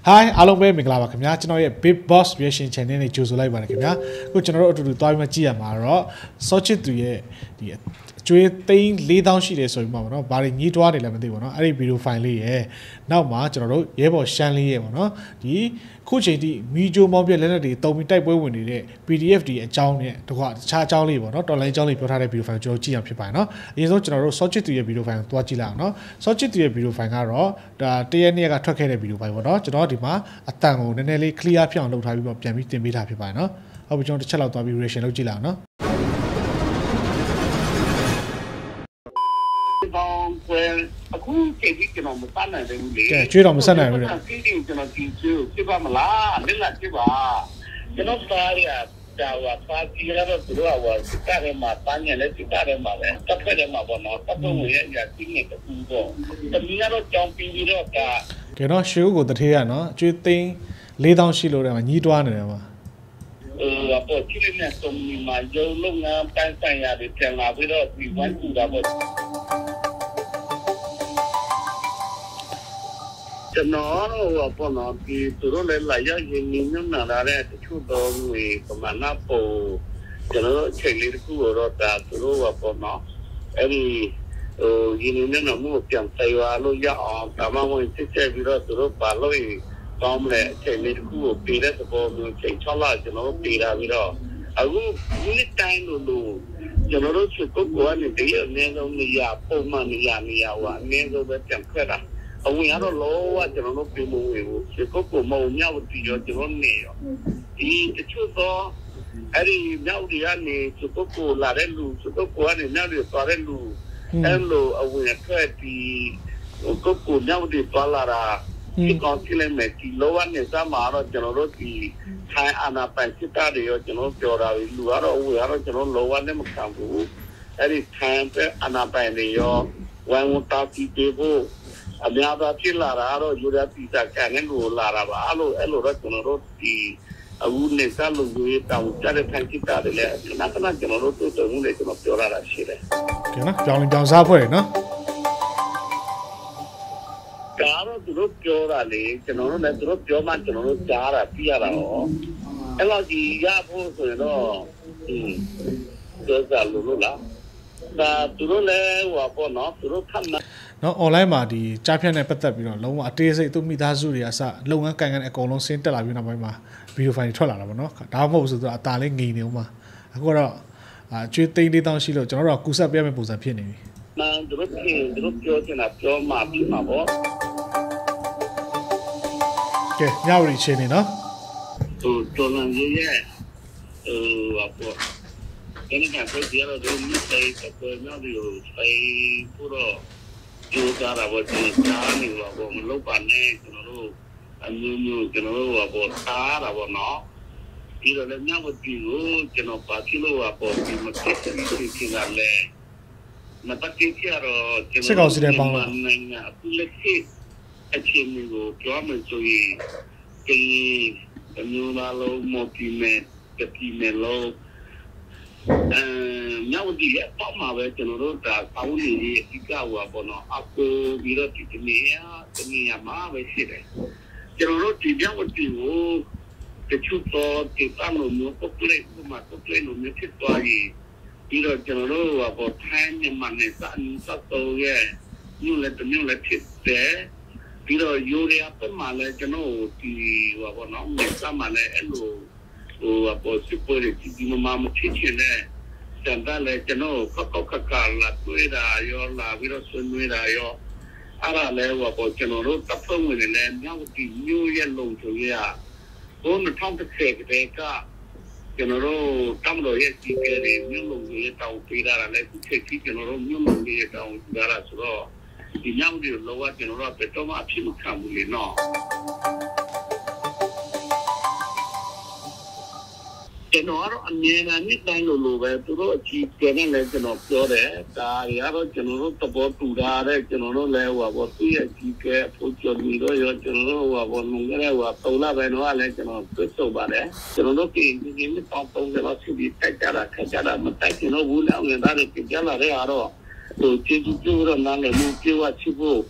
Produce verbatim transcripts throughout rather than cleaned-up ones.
Hi အားလုံးပဲမင်္ဂလာပါခင်ဗျာကျွန်တော်ရဲ့ Big Boss Reaction Channel နဲ့ကြိုဆိုလိုက်ပါတယ်ခင်ဗျာအခုကျွန်တော်တို့အတူတူတွားပြီးမှကြည့်ရမှာတော့ Sochit သူရဲ့ဒီအကျွေးသိန်း၄သောင်းရှိတယ်ဆိုပြီးမှပေါ့နော်ဘာတွေညှိတွားနေလဲမသိဘူးပေါ့နော်အဲ့ဒီဗီဒီယိုဖိုင်လေးရဲ့နောက်မှာကျွန်တော်တို့ရဲဘော်ရှမ်းလေးရဲ့ပေါ့နော်ဒီခုချိန်ထိမီဂျိုမောင်းပြလက်လက်တွေတုံပြီးတိုက်ပွဲဝင်နေတဲ့ P D F ဒီအကြောင်းနဲ့တကွာတခြားအကြောင်းလေးပေါ့နော်တော်လိုင်းအကြောင်းလေးပြောထားတဲ့ဗီဒီယိုဖိုင်ကိုကျွန်တော်ကြည့်ရဖြစ်ပါတယ်နော်အရင်ဆုံးကျွန်တော်တို့ Sochit သူရဲ့ဗီဒီယိုဖိုင်ကိုတွားကြည့်လိုက်အောင်နော် Sochit သူရဲ့ဗီဒီယိုဖိုင်ကတော့ဒါတရက်နေ့ကထွက်ခဲ့တဲ့ဗီဒီယိုဖိုင်ပေါ့နော်ကျွန်တော်ဒီမှာအတန်ကိုနည်းနည်းလေး clear ဖြစ်အောင်လုပ်ထားပြီးတော့ပြန်ပြီးတင်ပေးထားဖြစ်ပါတယ်နော်ဟုတ်ပြီကျွန်တော်တစ်ချက်လောက်သွားပြီး reaction လုပ်ကြည့်လိုက်အောင်နော်အခုချိန်ကြီးကျွန်တော်မစနိုင်သေးဘူးလေကဲကျွေးတော့မဆက်နိုင်ဘူးလေဒီဒီကျွန်တော်ဒီကျွေးပြပါမလားလက်လက်ပြပါကျွန်တော်သားရတာဝါပါတီရတော့သူတို့ကစစ်တပ်ထဲမှာပန်းညက်လဲစစ်တပ်ထဲမှာပဲတပ်ဖက်ထဲမှာပေါ့နော်တပ်ပုံဝင်ရစီးနေတူတော့တမီးကတော့ကြောင်ပြီးပြီးတော့ကကဲတော့ရှေးဦးကိုတထေးရနော်ကျွေးသိန်း၄သောင်းရှိလို့တယ်မှာညီးတွားနေတယ်မှာเออပေါ့ချိလေးနဲ့စုံမီမှာရုံလုံးငန်းပန်းဆိုင်ရတယ်ပြန်လာပြီးတော့ဒီဝိုင်းကူတာပေါ့ကျွန်တော်တို့ပေါ့နော်ဒီသူတို့လည်းလာရောက်ရင်းနှီးမြှုပ်နှံလာတဲ့တချို့တော်တွေပမာဏပုံကျွန်တော်တို့အချိန်လေးတစ်ခုတော့ဒါသူတို့ကပေါ့နော်အဲ့ဒီဟိုရင်းနှီးမြှုပ်နှံမှုပြန်တိုင်ဝါလို့ရအောင်ဒါမှမဟုတ်စစ်ချက်ပြီးတော့သူတို့ပါလို့ကောင်းလဲအချိန်လေးတစ်ခုကိုပေးတဲ့သဘောမျိုးချိန်၆လကျွန်တော်တို့ပေးတာပြီးတော့အခုဒီတိုင်းလို့လို့ကျွန်တော်တို့စုကုတ်ကနေတည်းအနည်းဆုံးနေရပုံမှန်နေရနေရဟောအနည်းဆုံးပဲပြန်ခက်တာအဝင်ရတော့လောကကျွန်တော်တို့ပြင်မဝင်ဘူးဒီကုတ်ကိုမုံမြောက်ပြီးတော့ကျွန်တော်နေရောဒီတချို့တော့အဲ့ဒီမြောက်တွေကနေဒီကုတ်ကိုလာတဲ့လူဒီကုတ်ကိုကနေမြောက်တွေသွားတဲ့လူအဲ့လိုအဝင်ခက်ဒီကုတ်ကိုမြောက်တွေသွားလာတာဒီကောင်ကြည့်လိုက်မယ်ဒီလောကနေစမှာတော့ကျွန်တော်တို့ဒီထိုင်အာနာပိုင်စစ်တာတွေရောကျွန်တော်ပြောတာလူကတော့အဝင်ကတော့ကျွန်တော်လောကနဲ့မခံဘူးအဲ့ဒီထိုင်ပဲအာနာပိုင်တွေရောဝန်ဝတာတီတေဖို့အများသားဖြစ်လာတာတော့ယူရတီတာကနေလို့လာတာပါအဲ့လိုအဲ့လိုတော့ကျွန်တော်တို့ဒီအခုနေစားလို့ရတောင်းကြတဲ့ဖန်တီတာတွေလည်းခဏခဏကျွန်တော်တို့တို့တုံးနေကျွန်တော်ပြောရတာရှိတယ်ကဲနော်ကြောင်ကြောင်စားဖွဲ့နော်ကားတော့သူတို့ပြောတာလေကျွန်တော်တို့လည်းသူတို့ပြောမှကျွန်တော်တို့ကြားတာပြရတာရောအဲ့လိုကြီးရဖို့ဆိုရင်တော့อืมကြောက်ကြလို့လို့လားဒါသူတို့လည်းဟိုပေါ့နော်သူတို့ခတ်မှနော် online မှာဒီကြားဖြတ်နဲ့ပတ်သက်ပြီးတော့လုံးဝအသေးစိတ်သူမိသားစုတွေအစလုံငန်းကန်ကန်အကုန်လုံးဆင်းတက်လာပြီးနောက်ပိုင်းမှာဗီဒီယိုဖိုင်ထွက်လာတာပေါ့နော်ဒါမှမဟုတ်ဆိုတော့အตาလေးငိန်နေဦးမှာအခုတော့အကျွေးသိန်း၄သောင်းရှိလို့ကျွန်တော်တို့ကကူဆက်ပြရမယ့်ပုံစံဖြစ်နေပြီမှန်သူတို့ပြင်သူတို့ပြောချင်တာပြောမှဖြစ်မှာပေါ့ကဲညဝရီချင်းနေနော်ဟိုတော်လန်ကြီးရဲ့ဟိုအပေါ်ဒီနေ့ကပြောကြရတော့ဒီစိတ်ကတော့ညဒီကိုစိတ်ပူတော့ကြိုးစားတာပေါ့ဒီစားနေတော့မလုပ်ပါနဲ့ကျွန်တော်တို့အမျိုးမျိုးကျွန်တော်တို့ကပေါ့စားတာပေါ့နော်ဒီတော့လည်းညဝတီကိုကျွန်တော်ပါချလို့ပေါ့ဒီမဖြစ်ဖြစ်ဖြစ်လာလဲမပတ်ကြည့်ရတော့ကျွန်တော်စစ်ကောင်စီတဲ့ပေါင်းလာအခုလက်ရှိအချင်းမျိုးပြောမှဆိုရင်ဒီအမျိုးသားလုံးမပြင်းမဲ့တတိမဲ့လုံးအဲညဝတီရဲ့ပေါ့မှာပဲကျွန်တော်တို့ဒါကောင်းနေရေးအဓိကဟောပေါ့နော်အခုပြီးတော့ဒီနေ့ဒီနေ့မှာပဲရှိတယ်ကျွန်တော်တို့ဒီညဝတီကိုတချို့တော့ဒီပန်းလို့မျိုးပုတ်လေးဥမာပုတ်လေးလို့မျိုးဖြစ်သွားရင်ပြီးတော့ကျွန်တော်တို့ဟောပေါ့ထိုင်းမြန်မာနဲ့စန်စတော့ရဲ့ညလည်းတမျိုးလည်းဖြစ်တယ်ပြီးတော့ယူရီးယားပတ်မှလည်းကျွန်တော်ဒီဟောပေါ့နော်မြေစမှလည်းအဲ့လိုဟိုအပေါ်စစ်ပွဲတွေဒီမှာမဖြစ်ချင်တဲ့စံတယ်လည်းကျွန်တော်ခောက်ခောက်ခါခါလာတွေ့တာရောလာပြီးတော့ဆွေးနွေးတာရောအဲ့ဒါလည်းဟောပေါ့ကျွန်တော်တို့တပ်ဖွဲ့ဝင်တွေလည်းမြောက်ဒီမျိုးရဲ့လုံခြုံရေးဘုံနှစ်ထောင်တစ်ဆယ်ကတည်းကကျွန်တော်တို့တမတော်ရဲ့ကြီးကဲတွေမြို့လုံရေးတောင်းပေးတာလည်းဒီချက်ကြီးကျွန်တော်တို့မြို့လုံရေးတောင်းကြတာဆိုတော့ဒီညောင်တွေလောကကျွန်တော်တို့ဘယ်တော့မှအဖြစ်မခံဘူးလေနော်ကျွန်တော်တို့အမြဲတမ်းနေ့တိုင်းလိုလိုပဲသူတို့အကြီးကျယ်နဲ့လည်းကျွန်တော်ပြောတယ်ဒါရတော့ကျွန်တော်တို့သဘောတူတာတဲ့ကျွန်တော်တို့လည်းဟိုဘောသူ့ရဲ့ကြီးကဲအဖို့ကျော်ပြီးတော့ရောကျွန်တော်တို့ဟိုဘောလုံခဲ့တဲ့ဟိုပုံလာပဲတော့လည်းကျွန်တော်တွေ့ဆုံပါတယ်ကျွန်တော်တို့ဒီဒီနေ့ပေါင်းပုံတော့သူဒီတိုက်ကြတာခက်ကြတာမတိုက်ကျွန်တော်ဘူးလည်းငါတို့ပြင်ကြလာတဲ့အားတော့ဟိုကျေးဇူးပြုတော့နားလည်းမှုပြေဝချဖို့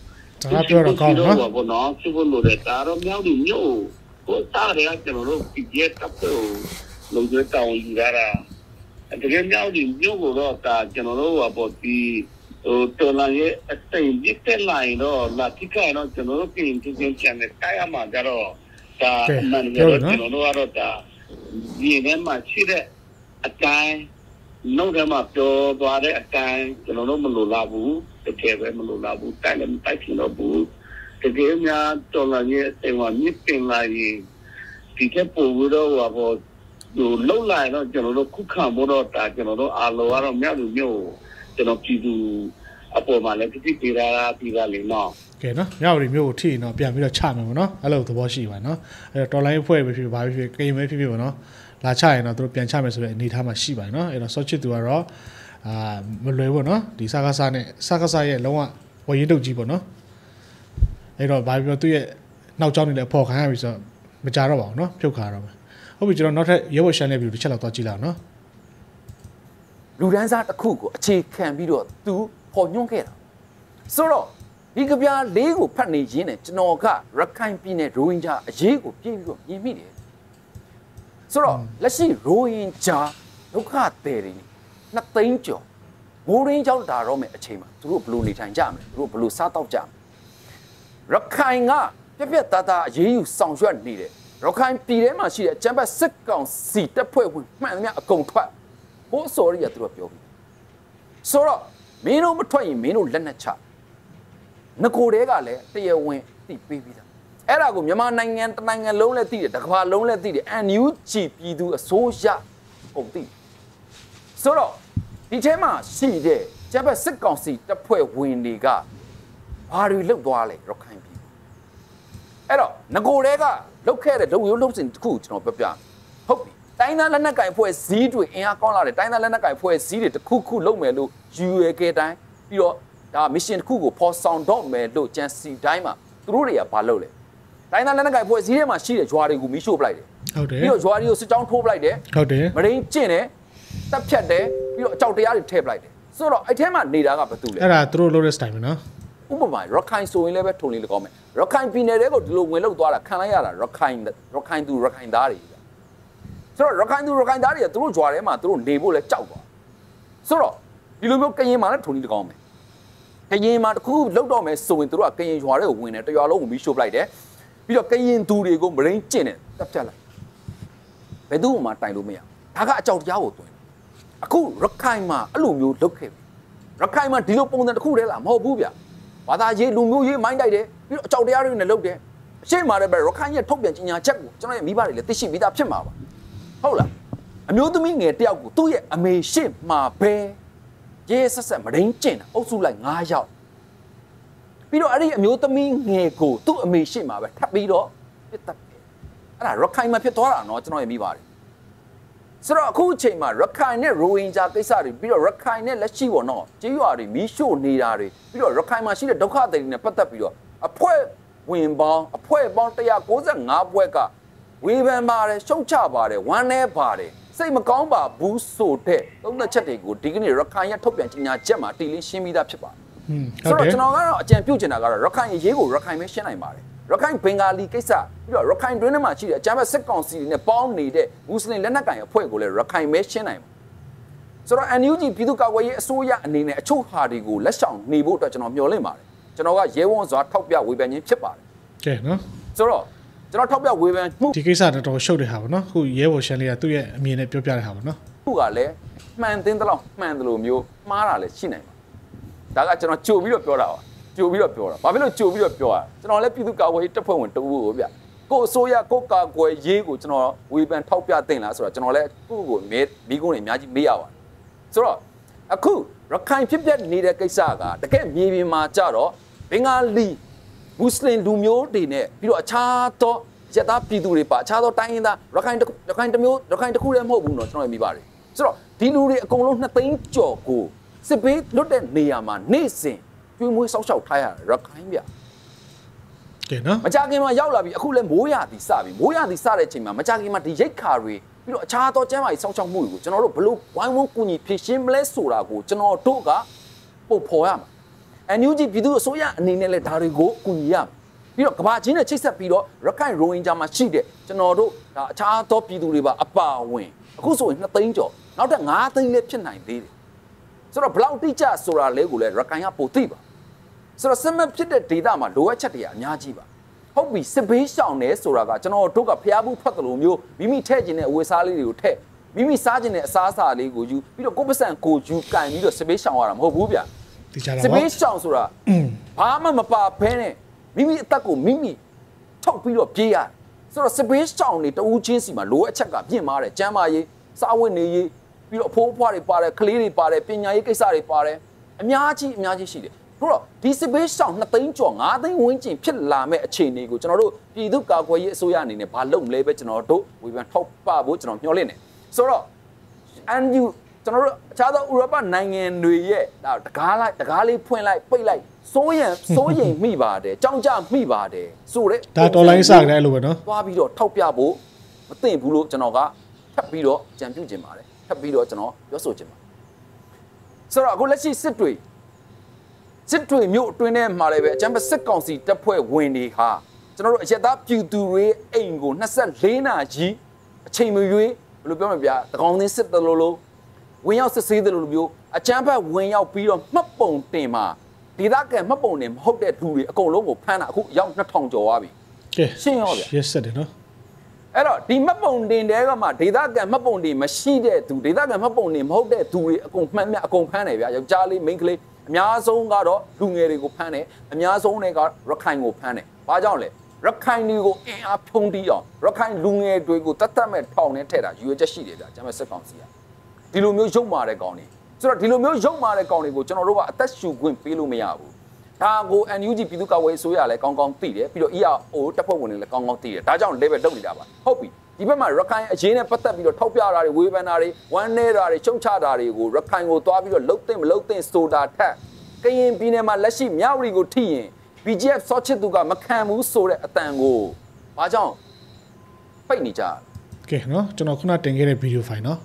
ဒါပြောတော့ကောင်းနော်ဘောနော်သူတို့လည်းတာတော့မြောက်ဒီမျိုးကိုစားရကျွန်တော်တို့ပြည့်တပ်ဖို့လုံကျွေးတောင်းယူရတာတကယ်မြောက်ဒီမျိုးကိုတော့ဒါကျွန်တော်တို့ကပေါ့ဒီဟိုတော်လာရဲ့အစိမ်ပြစ်လိုက်တော့လာတိကျတော့ကျွန်တော်တို့ပြင်ပြင်းချန်တဲ့တိုင်ရမှာကြတော့ဒါအမှန်တကယ်ကျွန်တော်တို့ကတော့ဒါဒီထဲမှာရှိတဲ့အတိုင်းနှုတ်ထဲမှာပြောသွားတဲ့အတိုင်းကျွန်တော်တို့မလိုလားဘူးတကယ်ပဲမလိုလားဘူးတိုင်လည်းမတိုက်ချင်တော့ဘူးတကယ်များတော်လာရဲ့အစိမ်ကမြစ်ပင်လာရင်ဒီကပို့ပြီးတော့ဟောပေါ့ဟိုလှုပ်လိုက်တော့ကျွန်တော်တို့ခုခံဖို့တော့ဒါကျွန်တော်တို့အားလုံးကတော့မြောက်လူမျိုးကျွန်တော်ပြည်သူအပေါ်မှာလည်းတတိပေးတာပြီးတာလေနော်ကဲနော်မြောက်ရီမျိုးကိုထိရင်တော့ပြန်ပြီးတော့ချမယ်ပေါ့နော်အဲ့လိုသဘောရှိပါနော်အဲ့တော့တော်လိုင်းအဖွဲ့ပဲဖြစ်ပါဖြစ်ကိန်းပဲဖြစ်ဖြစ်ပေါ့နော်လာချရင်တော့သူတို့ပြန်ချမယ်ဆိုတဲ့အနေအထားမှာရှိပါတယ်နော်အဲ့တော့ဆော့ချစ်သူကတော့အာမလွယ်ဘူးနော်ဒီစကားစားနဲ့စကားစားရဲ့လုံးဝဝရင်တုတ်ကြီးပေါ့နော်အဲ့တော့ဘာပြောသူရဲ့နောက်ကျောင်းနေလည်းအဖို့ခံရပြီဆိုတော့မကြတော့ပါဘူးနော်ဖြုတ်ခါတော့မယ်ဟုတ်ပြီကျွန်တော်နောက်ထပ်ရဲဘော်ရှန်တဲ့ဗီဒီယိုတစ်ချက်လောက်သွားကြည့်လိုက်အောင်နော်လူဒန်းစားတစ်ခုကိုအခြေခံပြီးတော့သူပေါ်ညွှန်းခဲ့တာဆိုတော့ဒီကဗျာလေးကိုဖတ်နေရင်းနဲ့ကျွန်တော်ကရခိုင်ပြည်နယ်ရိုဟင်ဂျာအရေးကိုပြင်းပြီးတော့မြင်မိတယ်ဆိုတော့လက်ရှိရိုဟင်ဂျာဒုက္ခသည်တွေနှစ်သိန်းကျော်မိုးရင်းကြောင့်ဒါတော့မယ်အချိန်မှာသူတို့ဘယ်လိုနေထိုင်ကြမလဲသူတို့ဘယ်လိုစားတောက်ကြမလဲရခိုင်ကပြက်ပြက်သားသားအရေးယူဆောင်ရွက်နေတယ်ရခိုင်ပြည်ထဲမှာရှိတဲ့အကြမ်းဖက်စစ်ကောင်စီတပ်ဖွဲ့ဝင်မှန်သမျှအကုန်ထွက်ဟိုးစော်ရီကသူတို့ပြောပြီးဆိုတော့မင်းတို့မထွက်ရင်မင်းတို့လက်နက်ချငကိုတဲကလည်းတရားဝင်သိပေးပြီးသားအဲ့ဒါကိုမြန်မာနိုင်ငံတနိုင်ငံလုံးလည်းသိတယ်တစ်ကမ္ဘာလုံးလည်းသိတယ် အန် ယူ ဂျီ ပြည်သူအစိုးရပုံသိဆိုတော့ဒီထဲမှာရှိတဲ့ကျပ်ဘက်စစ်ကောင်စီတပ်ဖွဲ့ဝင်တွေကဘာတွေလုပ်သွားလဲရခိုင်ပြည်အဲ့တော့ငကိုတဲကလုတ်ခဲ့တဲ့ဒုံရိုးလုံးစင်တစ်ခုကျွန်တော်ပြောပြဟုတ်ပြီတိုင်းသားလက်နက်ကိုင်ဖွဲ့စည်းတွေအင်အားကောင်းလာတယ်တိုင်းသားလက်နက်ကိုင်ဖွဲ့စည်းတွေတစ်ခုခုလုပ်မယ်လို့ယူရခဲ့တိုင်းပြီးတော့ဒါ mission တစ်ခုကိုပေါ်ဆောင်တော့မယ်လို့ကြံစီတိုင်းမှာသူတို့တွေကဘာလုပ်လဲတိုင်းသားလက်နက်ကိုင်ဖွဲ့စည်းထဲမှာရှိတဲ့ဂျွာတွေကိုမီးရှို့ပလိုက်တယ်ဟုတ်တယ်ပြီးတော့ဂျွာတွေကိုစစ်ကြောင်းထိုးပလိုက်တယ်ဟုတ်တယ်မရင်းကျင့်တယ်တပ်ဖြတ်တယ်ပြီးတော့အကြောက်တရားတွေထည့်ပလိုက်တယ်ဆိုတော့အဲ့ထဲမှာနေတာကဘာတူလဲအဲ့ဒါသူတို့လုပ်တဲ့ style ပဲနော်ဥပမာရခိုင်ဆိုရင်လည်းပဲထုံလေးလည်းကောင်းမယ်ရခိုင်ပြည်နယ်တွေကိုဒီလိုဝင်လောက်သွားတာခံလိုက်ရတာရခိုင်ရခိုင်သူရခိုင်သားတွေဆိုတော့ရခိုင်သူရခိုင်သားတွေကသူတို့ဂျွာထဲမှာသူတို့နေဖို့လဲကြောက်သွားဆိုတော့ဒီလိုမျိုးကရင်မှာလည်းထုံလေးကောင်းမယ်ကရင်မှာတခုလောက်တော့မယ်ဆိုရင်သူတို့ကကရင်ဂျွာတွေကိုဝင်တယ်တရွာလုံးကိုမီးရှို့ပလိုက်တယ်ပြီးတော့ကရင်သူတွေကိုမရင်းကျင့်တယ်တပ်ဖြတ်လိုက်ဘယ်သူမှတိုင်လို့မရဒါကအကြောက်တရားကိုတွင်အခုရခိုင်မှာအဲ့လိုမျိုးလုပ်ခဲ့ပြီရခိုင်မှာဒီလိုပုံစံတစ်ခုတည်းလားမဟုတ်ဘူးဗျဘာသာရေးလူမျိုးရေးမိုင်းတိုက်တယ်ပြီးတော့အကြောက်တရားတွေနဲ့လုပ်တယ်အရှိန်မှာလည်းပဲရခိုင်ရဲ့ထုတ်ပြန်ကြေညာချက်ကိုကျွန်တော်ရဲ့မိဘတွေလည်းသိရှိပြီးသားဖြစ်မှာပါဟုတ်လားအမျိုးသမီးငယ်တယောက်ကိုသူ့ရဲ့အမေရှေ့မှာပဲရဲဆက်ဆက်မရင်းကျင့်တာအုပ်စုလိုက်၅ယောက်ပြီးတော့အဲ့ဒီအမျိုးသမီးငယ်ကိုသူ့အမေရှေ့မှာပဲထပ်ပြီးတော့ပြစ်တက်တယ်အဲ့ဒါရခိုင်မှာဖြစ်သွားတာနော်ကျွန်တော်ရဲ့မိပါတယ်ဆိုတော့အခုအချိန်မှာရခိုင်နဲ့ရိုဟင်ဂျာကိစ္စတွေပြီးတော့ရခိုင်နဲ့လက်ရှိပေါ့နော်ကျေးရွာတွေမီးရှို့နေတာတွေပြီးတော့ရခိုင်မှာရှိတဲ့ဒုက္ခသည်တွေနဲ့ပတ်သက်ပြီးတော့အဖွဲ့ဝင်ပေါင်းအဖွဲ့ပေါင်းone hundred ninety-fiveဘွဲ့ကဝေဖန်ပါတယ်ရှုတ်ချပါတယ်ဝမ်းနည်းပါတယ်စိတ်မကောင်းပါဘူးဆိုတဲ့သုံးသက်ချက်တွေကိုဒီကနေ့ရခိုင်ရဲ့ထုတ်ပြန်ကြေညာချက်မှာတီလင်းရှင်းပြီးသားဖြစ်ပါတယ်ဟွန်းဟုတ်တယ်ဆိုတော့ကျွန်တော်ကတော့အကြံပြုချင်တာကတော့ရခိုင်အရေးကိုရခိုင်ပဲရှင်းနိုင်ပါတယ်ရခိုင်ဘင်္ဂါလီကိစ္စပြီးတော့ရခိုင်တွင်းထဲမှာရှိတဲ့အကြမ်းဖက်စစ်ကောင်စီတွေနဲ့ပေါင်းနေတဲ့မွတ်စလင်လက်နက်ကိုင်အဖွဲ့ကိုလည်းရခိုင်ပဲရှင်းနိုင်ပါဆိုတော့ အန် ယူ ဂျီ ပြည်သူ့ကာကွယ်ရေးအစိုးရအနေနဲ့အချို့ဟာတွေကိုလက်ဆောင်နေဖို့အတွက်ကျွန်တော်မျှော်လင့်ပါတယ်ကျွန်တော်ကရဲဝန်းစွာထောက်ပြဝေဖန်ခြင်းဖြစ်ပါတယ်ကဲနော်ဆိုတော့ကျွန်တော်ထောက်ပြဝေဖန်မှုဒီကိစ္စတော်တော်ရှုပ်တဲ့ဟာပေါ့နော်ခုရဲဘော်ရှန်လေးကသူ့ရဲ့အမြင်နဲ့ပြောပြတဲ့ဟာပေါ့နော်ခုကလည်းမှန်သင်းသလောက်မှန်တယ်လို့မျိုးမှားတာလည်းရှိနိုင်ပါဒါကကျွန်တော်ကြိုပြီးတော့ပြောတာပါကြိုပြီးတော့ပြောတာဘာဖြစ်လို့ကြိုပြီးတော့ပြောတာကျွန်တော်လည်းပြည်သူ့ကာကွယ်ရေးတပ်ဖွဲ့ဝင်တဦးကိုဗျကိုအစိုးရကိုကာကွယ်ရေးကိုကျွန်တော်ဝေဖန်ထောက်ပြတင်လားဆိုတော့ကျွန်တော်လည်းကိုကိုမေးမိကုန်းတွေအများကြီးမေးရပါတယ်ဆိုတော့အခုရခိုင်ဖြစ်ပျက်နေတဲ့ကိစ္စကတကယ်မြေပြင်မှာကြတော့ဘင်္ဂါလီမွတ်စလင်လူမျိုးတွေနဲ့ပြီးတော့အခြားသောရသပြည်သူတွေပါအခြားသောတိုင်းရင်းသားရခိုင်ရခိုင်တစ်မျိုးရခိုင်တစ်ခုလည်းမဟုတ်ဘူးเนาะကျွန်တော်မြင်ပါတယ်ဆိုတော့ဒီလူတွေအကုန်လုံးနှစ်သိန်းကျော်ကိုစစ်ဘေးလွတ်တဲ့နေရာမှာနေ့စဉ်ကျွေးမွေးစောက်ရှောက်ထားရရခိုင်ဗျကဲနော်မကြခင်မှာရောက်လာပြီအခုလည်းမိုးရသည်စပြီမိုးရသည်စတဲ့အချိန်မှာမကြခင်မှာဒီရိတ်ခါတွေပြီးတော့အခြားသောကျမ်းမာရေးစောက်ရှောက်မှုတွေကိုကျွန်တော်တို့ဘလို့ဝိုင်းဝန်းကူညီဖြည့်ရှင်းမလဲဆိုတာကိုကျွန်တော်တို့ကပုတ်ဖော်ရမှာအန်ယူဂျီပြည်သူအစိုးရအနေနဲ့လည်းဒါတွေကိုကူညီရပြီးတော့ကဘာချင်းနဲ့ချိတ်ဆက်ပြီးတော့ရခိုင်ရိုဟင်ဂျာမှာရှိတဲ့ကျွန်တော်တို့ဒါအခြားသောပြည်သူတွေပါအပါဝင်အခုဆိုရင်နှစ်သိန်းကျော်နောက်ထပ်ငါးသိန်းလည်းဖြစ်နိုင်သေးတယ်ဆိုတော့ဘလောက်တိကျဆိုတာလဲကိုလည်းရခိုင်ကပိုသိပါဆိုတော့စစ်မှတ်ဖြစ်တဲ့ဒေတာမှာလိုအပ်ချက်တွေအများကြီးပါဟုတ်ပြီစစ်ဘေးရှောင်နေဆိုတာကကျွန်တော်တို့ကဖျားဘူးဖတ်တယ်လို့မျိုးမိမိထည့်ခြင်းနဲ့အဝေးစားလေးတွေကိုထည့်မိမိစားခြင်းနဲ့အစားအစာလေးကိုယူပြီးတော့ကိုယ်ပစံကိုယူကန်ပြီးတော့စစ်ဘေးရှောင်ရတာမဟုတ်ဘူးဗျစစ်ဘေးရှောင်ဆိုတာဘာမှမပါဘဲနဲ့မိမိအသက်ကိုမိမိထုတ်ပြီးတော့ပြေးရတယ်ဆိုတော့စစ်ဘေးရှောင်နေတူးချင်းစီမှာလိုအပ်ချက်ကပြင့်မာတယ်ကျမ်းမာရေးစားဝတ်နေရေးပြီးတော့အဖိုးအဖွားတွေပါတယ်ကလေးတွေပါတယ်ပညာရေးကိစ္စတွေပါတယ်အများကြီးအများကြီးရှိတယ်ဆိုတော့ဒီစစ်ဘေးရှောင်နှစ်သိန်းကျော်ငါးသိန်းဝန်းကျင်ဖြစ်လာမဲ့အခြေအနေကိုကျွန်တော်တို့ပြည်သူ့ကာကွယ်ရေးအစိုးရအနေနဲ့ဘာလုပ်မလဲပဲကျွန်တော်တို့ဝေဖန်ထောက်ပံ့ဖို့ကျွန်တော်မျှော်လင့်နေဆိုတော့ အန် ယူ ကျွန်တော်တို့အခြားသောဥရောပနိုင်ငံတွေရဲ့ဒါတကားလိုက်တကားလေးဖွင့်လိုက်ပိတ်လိုက်စိုးရင်စိုးရင်မိပါတယ်ကြောင်ကြမိပါတယ်ဆိုတဲ့ဒါတော်လိုင်းစကြတယ်လို့ပဲနော်သွားပြီးတော့ထောက်ပြဖို့မသိဘူးလို့ကျွန်တော်ကထပ်ပြီးတော့ကြံပြုခြင်းပါတယ်ထပ်ပြီးတော့ကျွန်တော်ပြောဆိုခြင်းပါဆိုတော့အခုလက်ရှိစစ်တွေစစ်တွေမြို့အတွင်းထဲမှာလည်းပဲအကြမ်းဖက်စစ်ကောင်စီတပ်ဖွဲ့ဝင်တွေဟာကျွန်တော်တို့အရက်သားပြည်သူတွေအိမ်ကိုနှစ်ဆက်လေးနာကြီးအချိန်မရွေးဘယ်လိုပြောမလဲဗျာတကောင်သင်းစစ်တလို့လို့ဝင်ရောက်စစ်ဆေးတယ်လို့မျိုးအကြမ်းဖက်ဝင်ရောက်ပြီးတော့မှတ်ပုံတင်မှာဒေသခံမှတ်ပုံတင်မဟုတ်တဲ့သူတွေအကုန်လုံးကိုဖမ်းတာအခုရောက်နှစ်ထောင်ကျော်သွားပြီကဲရှင်းရောဗျာရစ်ဆက်တယ်နော်အဲ့တော့ဒီမှတ်ပုံတင်တဲကမှဒေသခံမှတ်ပုံတင်မရှိတဲ့သူဒေသခံမှတ်ပုံတင်မဟုတ်တဲ့သူတွေအကုန်မှတ်မြအကုန်ဖမ်းတယ်ဗျာယောက်ျားလေးမိန်းကလေးအများဆုံးကတော့လူငယ်တွေကိုဖမ်းတယ်အများဆုံးတွေကရခိုင်ကိုဖမ်းတယ်ဘာကြောင့်လဲရခိုင်တွေကိုအင်အားဖြုံးတီးအောင်ရခိုင်လူငယ်တွေကိုတတ်တတ်မဲ့ထောင်နဲ့ထည့်တာရွေးချက်ရှိတယ်ဗျာကျမ်းမဲ့စစ်ကောင်စီကဒီလိုမျိုးရုပ်မာတဲ့ကောင်တွေဆိုတော့ဒီလိုမျိုးရုပ်မာတဲ့ကောင်တွေကိုကျွန်တော်တို့ကအသက်ရှူခွင့်ပေးလို့မရဘူးဒါကို အန် ယူ ဂျီ ပြည်သူ့ကာကွယ်ရေးအစိုးရလည်းကောင်းကောင်းသိတယ်ပြီးတော့ အီ အာ အို တပ်ဖွဲ့ဝင်တွေလည်းကောင်းကောင်းသိတယ်ဒါကြောင့် level လုပ်နေတာပါဟုတ်ပြီဒီဘက်မှာရခိုင်အရေးနဲ့ပတ်သက်ပြီးတော့ထောက်ပြတာတွေဝေဖန်တာတွေဝမ်းနည်းတာတွေရှုံချတာတွေကိုရခိုင်ကိုသွားပြီးတော့လှုပ်သိမ့်မလှုပ်သိမ့်ဆိုတာထက်ကရင်ပြည်နယ်မှာလက်ရှိမြဝတီကိုထိရင် ဘီ ဂျီ အက်ဖ် စောချစ်သူကမခံဘူးဆိုတဲ့အတန်ကိုဘာကြောင့်ပိတ်နေကြကဲနော်ကျွန်တော်ခုနတင်ခဲ့တဲ့ဗီဒီယိုဖိုင်နော်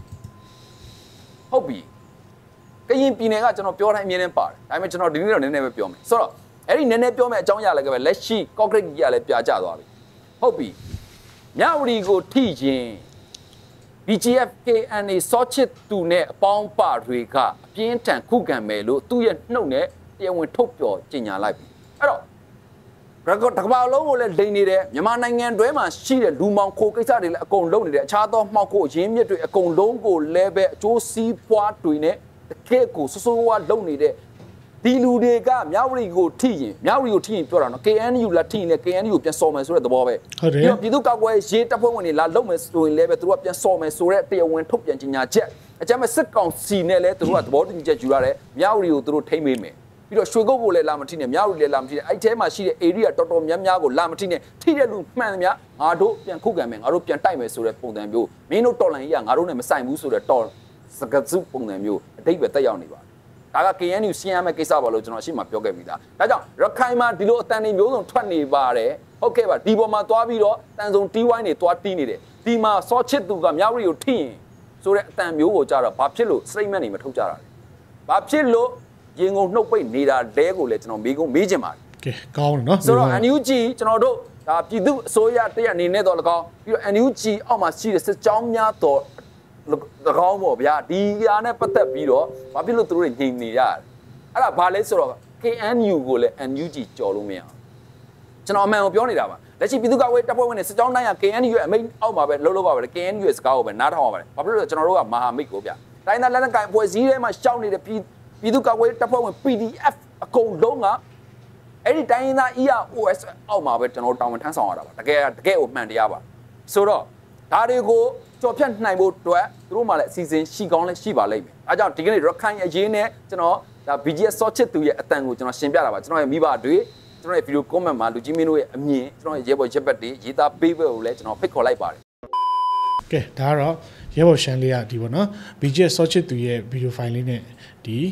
ဟုတ်ပြီကရင်ပြည်နယ်ကကျွန်တော်ပြောတိုင်းအမြဲတမ်းပါတယ်ဒါပေမဲ့ကျွန်တော်ဒီနေ့တော့နည်းနည်းပဲပြောမယ်ဆိုတော့အဲ့ဒီနည်းနည်းပြောမယ်အကြောင်းအရာလည်းကပဲလက်ရှိကော့ဂရိတ်ကြီးကလည်းပြကျသွားပြီဟုတ်ပြီမြဝတီကိုထိရင် ဘီ ဂျီ အက်ဖ် ကေ အန် အေ စောချစ်သူနဲ့အပေါင်းပါတွေကအပြင်းထန်ခုခံမယ်လို့သူ့ရဲ့နှုတ်နဲ့တရားဝင်ထုတ်ပြောကြေညာလိုက်ပြီအဲ့တော့တကဘာလုံးကိုလည်းလိန်နေတယ်မြန်မာနိုင်ငံတွဲမှာရှိတဲ့လူမောင်ခိုကိစ္စတွေလည်းအကုန်လုံးနေတယ်အခြားသောမှောက်ခိုအရင်းမြစ်တွေအကုန်လုံးကိုလည်းပဲအကျိုးစီးပွားတွေနဲ့တကယ့်ကိုစိုးစိုးဝါးလုံနေတဲ့ဒီလူတွေကမြဝတီကိုထိရင်မြဝတီကိုထိရင်ပြောတာနော် ကေ အန် ယူ လာထိရင်လည်း ကေ အန် ယူ ကိုပြန်စော်မယ်ဆိုတဲ့သဘောပဲဟုတ်တယ်ပြည်သူ့ကာကွယ်ရေးတပ်ဖွဲ့ဝင်တွေလာလုံမယ်ဆိုရင်လည်းပဲသူတို့ကပြန်စော်မယ်ဆိုတဲ့တရားဝင်ထုတ်ပြန်ကြေညာချက်အကြမ်းမဲ့စစ်ကောင်စီနဲ့လည်းသူတို့ကသဘောတူညီချက်ယူရတယ်မြဝတီကိုသူတို့ထိမ့်ပေးမယ်ပြီးတော့ရွှေကုတ်ကိုလည်းလာမထိနဲ့မြဝတီလည်းလာမထိနဲ့အဲ့ထဲမှာရှိတဲ့ area တော်တော်များများကိုလာမထိနဲ့ထိတဲ့လူမှန်သမျှငါတို့ပြန်ခုခံမယ်ငါတို့ပြန်တိုက်မယ်ဆိုတဲ့ပုံစံမျိုးမင်းတို့တော်လန်ကြီးကငါတို့နဲ့မဆိုင်ဘူးဆိုတဲ့တော်စကားစုပုံစံမျိုးအတိတ်ပဲတက်ရောက်နေပါဒါက ကေ အန် ယူ စီ အမ် ရဲ့ကိစ္စပါလို့ကျွန်တော်ရှင်းမှာပြောခဲ့ပြီးသားဒါကြောင့်ရခိုင်မှာဒီလိုအတန်တွေမျိုးစုံထွက်နေပါတယ်ဟုတ်ကဲ့ပါဒီပေါ်မှာသွားပြီးတော့တန်စုံတီးဝိုင်းတွေသွားတီးနေတယ်ဒီမှာစောချစ်သူကမြဝတီကိုထိရင်ဆိုတဲ့အတန်မျိုးကိုကြတော့ဘာဖြစ်လို့ statement တွေမထုတ်ကြတာလဲဘာဖြစ်လို့ရင်ကုန်နှုတ်ပိတ်နေတာလဲကိုလည်းကျွန်တော်မေးကုန်မေးချင်ပါတယ်ကဲကောင်းတယ်နော်ဆိုတော့ အန် ယူ ဂျီ ကျွန်တော်တို့ဒါပြည်သူအစိုးရတရက်အနေနဲ့တော့၎င်းပြီးတော့ အန် ယူ ဂျီ အောက်မှာရှိတဲ့စစ်ကြောင်းများတော့၎င်းပေါ့ဗျာဒီဟာနဲ့ပတ်သက်ပြီးတော့ဘာဖြစ်လို့သူတို့တွေညှိနေရလဲအဲ့ဒါဘာလဲဆိုတော့ ကေ အန် ယူ ကိုလည်း အန် ယူ ဂျီ ကြော်လို့မရအောင်ကျွန်တော်အမှန်ကိုပြောနေတာပါလက်ရှိပြည်သူ့ကာကွယ်တပ်ဖွဲ့ဝင်တွေစစ်ကြောင်းတိုင်းက ကေ အန် ယူ ရဲ့အမိန့်အောက်မှာပဲလှုပ်လှုပ်ပါပဲ ကေ အန် ယူ ရဲ့စကားကိုပဲနားထောင်ပါပဲဘာဖြစ်လို့လဲကျွန်တော်တို့ကမဟာမိတ်ကိုဗျာတိုင်းသားလက်နက်ကိုင်အဖွဲ့အစည်းထဲမှာရှောက်နေတဲ့ပြည်ပြည်သူ့ကာကွယ်တပ်ဖွဲ့ဝင် ပီ ဒီ အက်ဖ် အကုန်လုံးကအဲ့ဒီတိုင်းသား အီ အာ အို အက်စ် အောက်မှာပဲကျွန်တော်တောင်းဝန်ထမ်းဆောင်ရတာပါတကယ်တကယ်ကိုမှန်တရားပါဆိုတော့ဒါတွေကိုကြော်ဖြတ်နိုင်ဖို့အတွက်သူတို့မှလည်းအစီအစဉ်ရှိကောင်းလည်းရှိပါလိမ့်မယ်အဲကြောင့်ဒီကနေ့ရခိုင်အရေးနဲ့ကျွန်တော်ဒါ ဘီ ဂျီ အက်ဖ် စောချစ်သူရဲ့အတန်ကိုကျွန်တော်ရှင်းပြတာပါကျွန်တော်ရဲ့မိဘတွေကျွန်တော်ရဲ့ဗီဒီယို comment မှာလူကြီးမင်းတို့ရဲ့အမြင်ကျွန်တော်ရဲ့ရဲဘော်ရက်ဘက်တွေရေးသားပေးဖို့ကိုလည်းကျွန်တော်ဖိတ်ခေါ်လိုက်ပါတယ်ကဲဒါကတော့ရဲဘော်ရှန်လေးကဒီပေါ့နော် ဘီ ဂျီ အက်ဖ် စောချစ်သူရဲ့ဗီဒီယိုဖိုင်လေးနဲ့ဒီ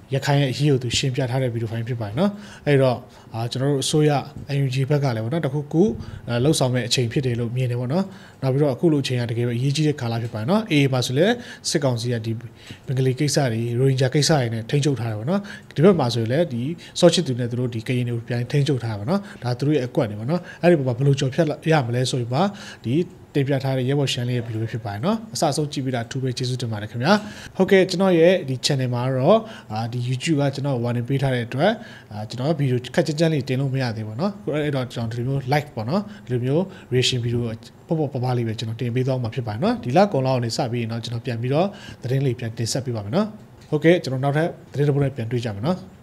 ရခိုင်ရဲ့အရေးကိုသူရှင်းပြထားတဲ့ဗီဒီယိုဖိုင်ဖြစ်ပါတယ်နော်အဲ့တော့အာကျွန်တော်တို့အစိုးရ အန် ယူ ဂျီ ဘက်ကလည်းပေါ့နော်တခုခုလှုပ်ဆောင်မဲ့အချိန်ဖြစ်တယ်လို့မြင်တယ်ပေါ့နော်နောက်ပြီးတော့အခုလိုအချိန်ကတကယ်ပဲအရေးကြီးတဲ့ကာလဖြစ်ပါတယ်နော်အေးပါဆိုလဲစစ်ကောင်စီကဒီဘင်္ဂလီကိစ္စတွေရိုဟင်ဂျာကိစ္စတွေနဲ့ထိန်းချုပ်ထားတယ်ပေါ့နော်ဒီဘက်မှာဆိုရင်လည်းဒီဆော့ချစ်သူနဲ့သူတို့ဒီကရင်တွေကိုပြန်ထိန်းချုပ်ထားတာပေါ့နော်ဒါသူတို့ရဲ့အကွက်တွေပေါ့နော်အဲ့ဒီပုံမှာဘယ်လိုကြော်ဖြတ်ရမလဲဆိုရင်ပါဒီတင်ပြထားတဲ့ရဲဘော်ရှန်လေးရဲ့ဗီဒီယိုဖြစ်ပါတယ်နော်အစအဆုံးကြည့်ပြီးတာအထူးပဲကျေးဇူးတင်ပါတယ်ခင်ဗျာဟုတ်ကဲ့ကျွန်တော်ရဲ့ဒီ channel မှာတော့အာဒီ YouTube ကကျွန်တော် warning ပေးထားတဲ့အတွက်အာကျွန်တော်ဗီဒီယိုခက်ကြမ်းကြမ်းလေးတင်လို့မရသေးဘူးเนาะအဲ့တော့ကျွန်တော်ဒီလိုမျိုး like ပေါ့နော်ဒီလိုမျိုး reaction video ပေါ့ပေါ့ပပလေးပဲကျွန်တော်တင်ပေးသွားမှာဖြစ်ပါတယ်เนาะဒီလကုံလောက်နေစပြီးရင်တော့ကျွန်တော်ပြန်ပြီးတော့သတင်းလေးပြန်တင်ဆက်ပေးပါမယ်เนาะဟုတ်ကဲ့ကျွန်တော်နောက်ထပ်သတင်းတစ်ပုဒ်နဲ့ပြန်တွေ့ကြမယ်เนาะ